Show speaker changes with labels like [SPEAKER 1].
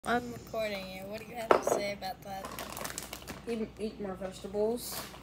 [SPEAKER 1] I'm recording you. What do you have to say about that?
[SPEAKER 2] Eat more vegetables.